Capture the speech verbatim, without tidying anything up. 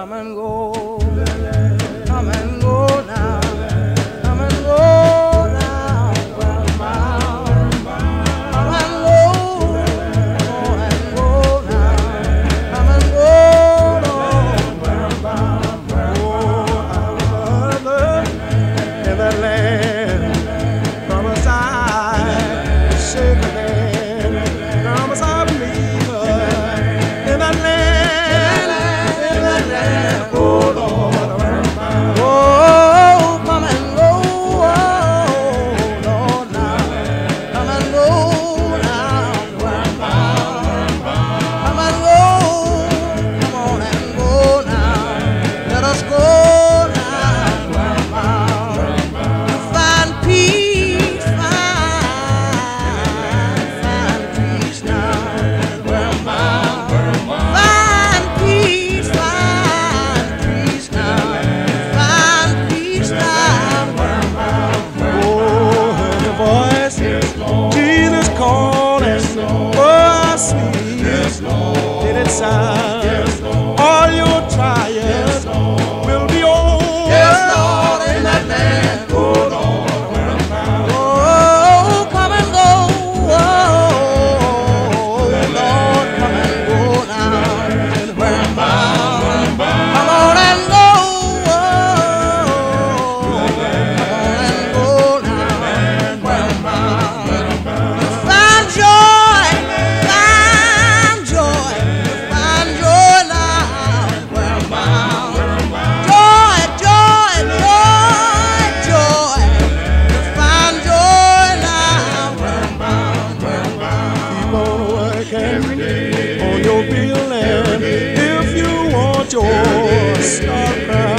come and go, come and go now, come and go now, well, bound. Come and go, go and go now, come and go, Lord, well, bound. Oh, our mother in the land, promise I shake the land, promise I believe her in the land. Sound. Yes, all your trials will be over. Yes, Lord, in that land. Oh, Lord, oh, come and go. Oh, Lord, come and go now. Where I'm bound. Come on and go. Oh, come on and go now. Where I'm bound. Find joy, find joy. On your real land, if you want your star crown.